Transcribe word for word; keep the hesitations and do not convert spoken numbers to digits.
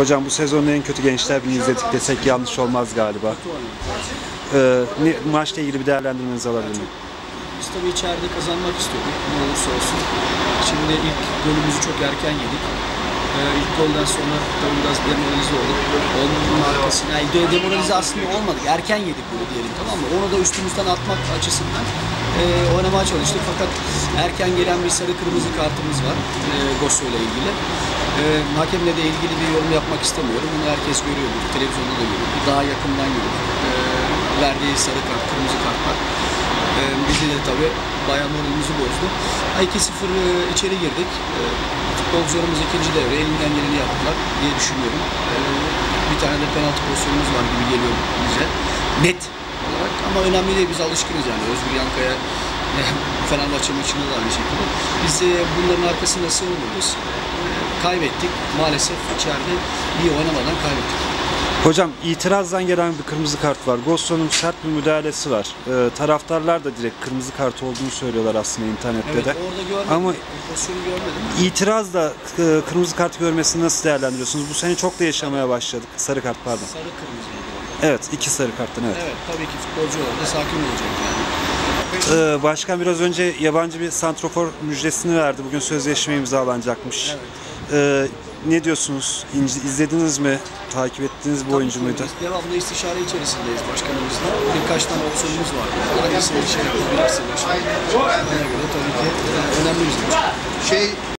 Hocam bu sezonun en kötü Gençler Birliği izledik desek yanlış olmaz galiba. Ee, ne, maçla ilgili bir değerlendirmenizi alabilir miyim? Biz tabii içeride kazanmak istiyorduk, ne olursa olsun. Şimdi ilk golümüzü çok erken yedik. Ee, ilk golden sonra tabii biraz demoralize olduk. Onun arkasına, yani demoralize aslında olmadık, erken yedik bunu diyelim, tamam mı? Onu da üstümüzden atmak açısından e, oynamaya çalıştık. Fakat erken gelen bir sarı kırmızı kartımız var e, Gosso ile ilgili. E, hakemle de ilgili bir yorum yapmak istemiyorum. Bunu herkes görüyordur, televizyonda da görüyor. Daha yakından görüyor. E, verdiği sarı kart, kırmızı kartlar. E, bizi de tabii bayağı moralimizi bozdu. iki sıfır e, içeri girdik. E, futbolcularımız ikinci devre elinden geleni yaptılar diye düşünüyorum. E, bir tane de penaltı pozisyonumuz var gibi geliyor bize. Net olarak ama önemli değil, biz alışkınız yani. Özgür Yankaya Fenerbahçe maçında da aynı şekilde. Biz e, bunların arkasında sığınmıyoruz. E, kaybettik. Maalesef içeride iyi oynamadan kaybettik. Hocam itirazdan gelen bir kırmızı kart var. Gosso'nun sert bir müdahalesi var. Ee, taraftarlar da direkt kırmızı kart olduğunu söylüyorlar aslında internette Evet, de. Orada görmedim. Ama pozisyonu görmedim. İtiraz da e, kırmızı kart görmesini nasıl değerlendiriyorsunuz? Bu sene çok da yaşamaya başladık. Sarı kart pardon. Sarı kırmızı. Evet, iki sarı karttan evet. Evet, tabii ki futbolcu orada sakin olacak yani. Ee, başkan biraz önce yabancı bir santrofor müjdesini verdi. Bugün sözleşme imzalanacakmış. Evet. Ee, ne diyorsunuz? İzlediniz mi? Takip ettiğiniz bir oyuncu muydu? Biz devamlı istişare içerisindeyiz başkanımızla. Birkaç tane opsiyonumuz var. Hangisini şey yapabilirsiniz? Ona göre tabii ki önemli bizim için. Şey